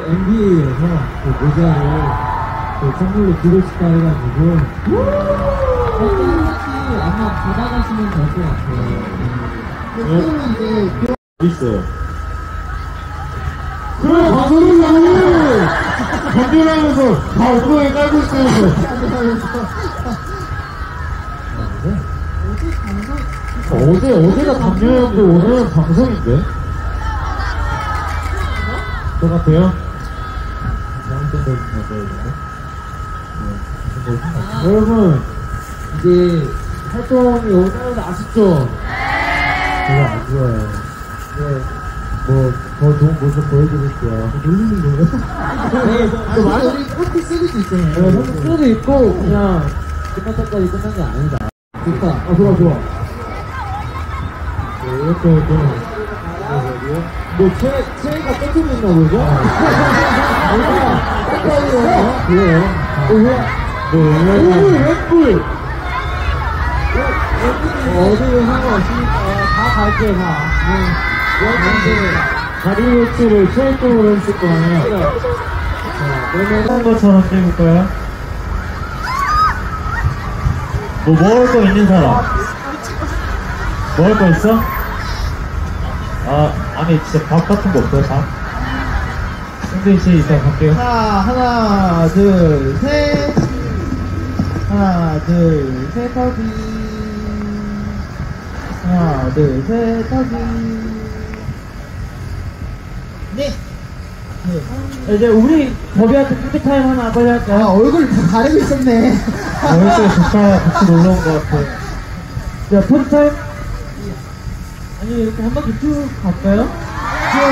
MBA에서 그 모자를 그 선물로 주고 싶다 해가지고 아마 받아가시면 될 것 같아요. 있어요. 그래, 가서는요! 건전하면서 다 엉덩이에 깔고 있어요. 어제가 작년이었는데 오늘은 방송인데? 똑같아요? 여러분, 이제 활동이 오늘은 아쉽죠? 제가 안 좋아요. 네, 더 좋은 모습 보여드릴게요. 놀리는 거예요? 네, 또 많은 우리 커피 쓰리도 있잖아요. 네, 커피 쓰리도 있고, 그냥 끝날 때까지 끝난 게 아니다. 좋다. 좋아. 네, 이렇게 또, 체이가 뺏기고 있나 보죠? 그래요. 왼불! 어디로 상관없으니까 다 갈게, 다. 다리 위치를 체이 쪽으로 했을 거 아니에요? 그러면 한 것처럼 찍을까요? 먹을 거 있는 사람? 먹을 거 있어? 아니 진짜 밥 같은 거 없어요? 밥? 승진씨 이따 갈게요. 하나, 둘, 셋. 하나, 둘, 셋, 터비. 하나, 둘, 셋, 터비. 네. 이제 우리 버비한테 푸드타임 하나 빨리 할까요? 얼굴 가리고 있었네. 얼굴 좋다. 같이 놀러 온 것 같아. 자, 푸드타임? 아니, 이렇게 한 바퀴 쭉 갈까요? 좋아.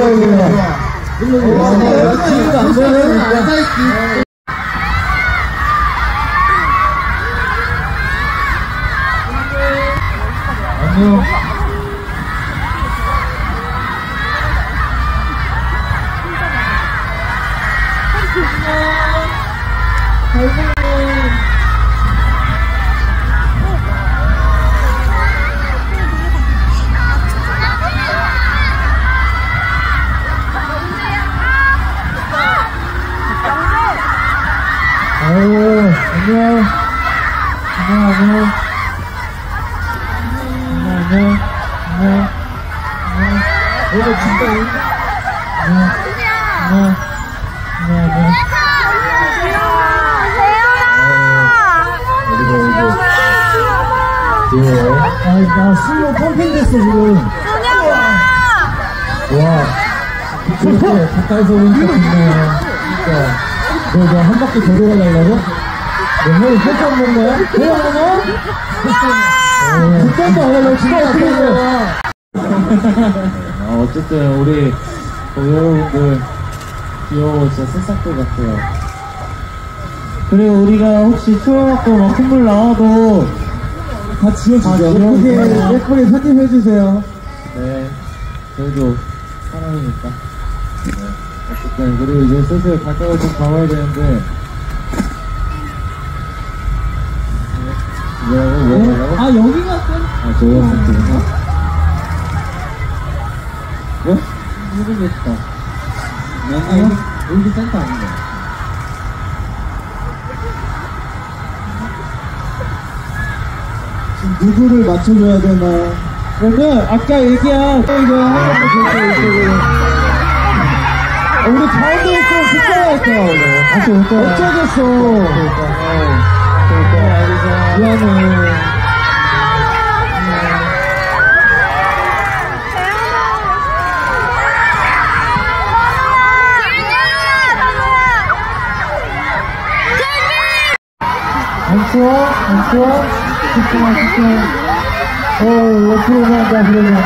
지금도 안 보여요? 안녕. 나 술로 펌핑 됐어, 지금. 와. 이렇게 가까이서 오니까 좋네요. 진짜. 너 한 바퀴 더 돌아가려고? 너 형이 혈당 먹나요? 혈당 먹어? 혈당도 안 하려고 진짜 어떻게 해요? 어쨌든, 우리, 여러분들, 귀여워, 진짜 새싹들 같아요. 그리고 우리가 혹시 추워갖고 막 콧물 나와도 다 지워주세요. 예쁘게 편집해주세요. 네. 저희도 사람이니까. 네. 어쨌든, 그리고 이제 슬슬 가까이 좀 가봐야 되는데. 뭐라고? 여기가 저거 같은데. 뭐? 모르겠다. 여기 센터 아닌가? 지금 누구를 맞춰줘야 되나? 그러면 아까 얘기한 이거 우리 가운데 있으면 불편하겠다 오늘. 다시 올 거야. 어쩌겠어. 미안해. 안 추워? 안 추워? 집중해. 옆으로 가자, 그러면.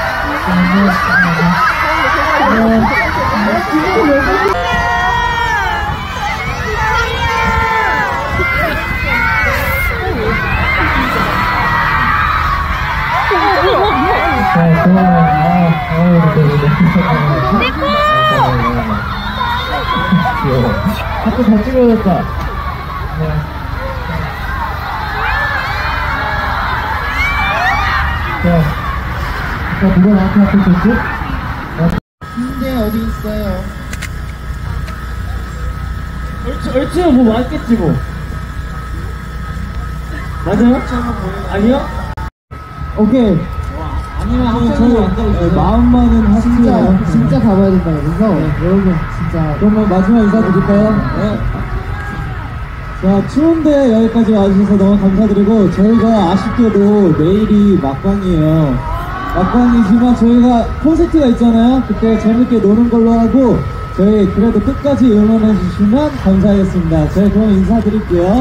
귀여워. 하트 잘 찍어줬다. 자, 누가 나한테 앞에 줬지? 근데 어디 있어요? 얼추 뭐 맞겠지 뭐. 맞아요? 아니요? 오케이. 아니면 합쳐서 만들어주세요. 마음만은 하시고요. 진짜 가봐야 된다 그래서 여러분 진짜. 그러면 마지막 인사 드릴까요? 네. 자, 추운데 여기까지 와주셔서 너무 감사드리고, 저희가 아쉽게도 내일이 막방이에요. 막방이지만 저희가 콘서트가 있잖아요. 그때 재밌게 노는 걸로 하고, 저희 그래도 끝까지 응원해주시면 감사하겠습니다. 저희 그럼 인사드릴게요.